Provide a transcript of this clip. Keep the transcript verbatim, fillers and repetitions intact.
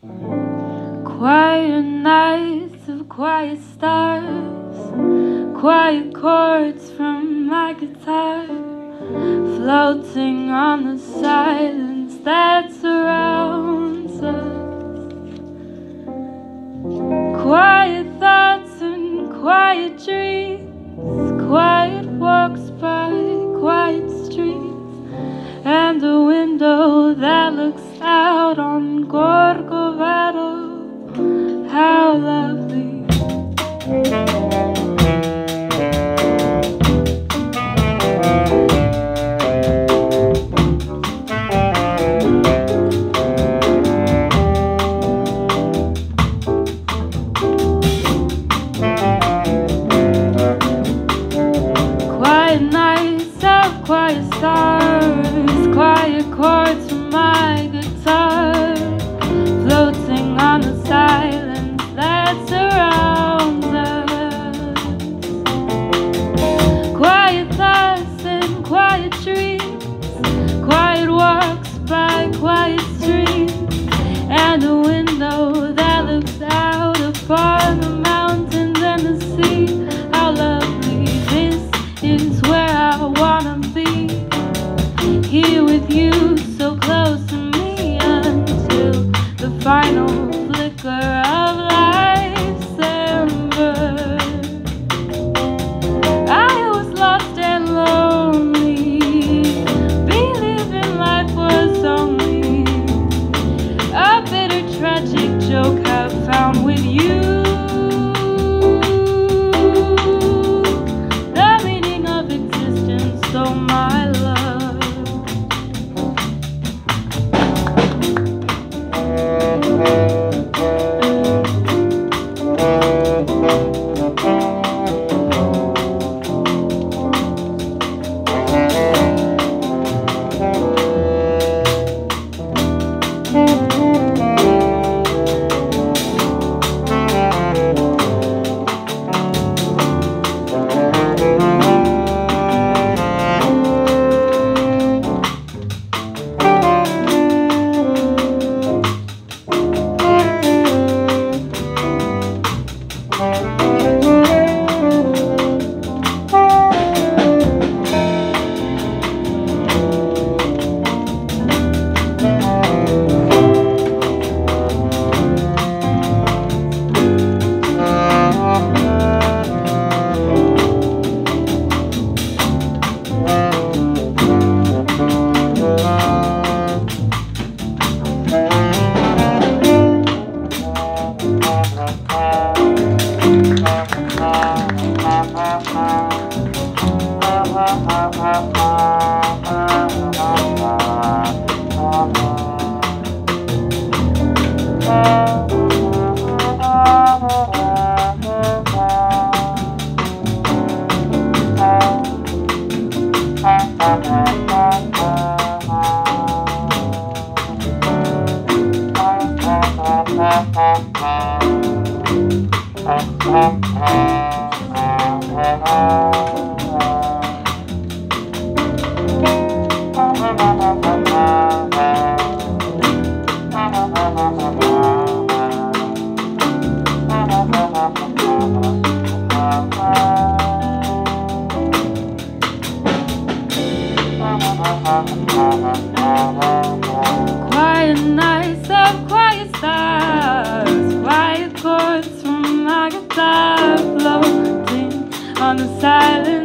Quiet nights of quiet stars, quiet chords from my guitar, floating on the silence that surrounds us. Quiet thoughts and quiet dreams, quiet walks by quiet streets, and a window that looks out on Corcovado. How lovely. Quiet nights of quiet stars, quiet chords from my guitar, floating on the silence that surrounds us. Quiet thoughts and quiet dreams, quiet walks by quiet streets, and a window that looks out upon the mountains and the sea. How lovely, this is where I wanna be, here with you, so close to me, until the final flicker of life's ember. I was lost and lonely, believing life was only a bitter, tragic joke I've found with you. The meaning of existence, oh my love. Quiet nights of quiet stars, quiet chords from my guitar, floating on the silence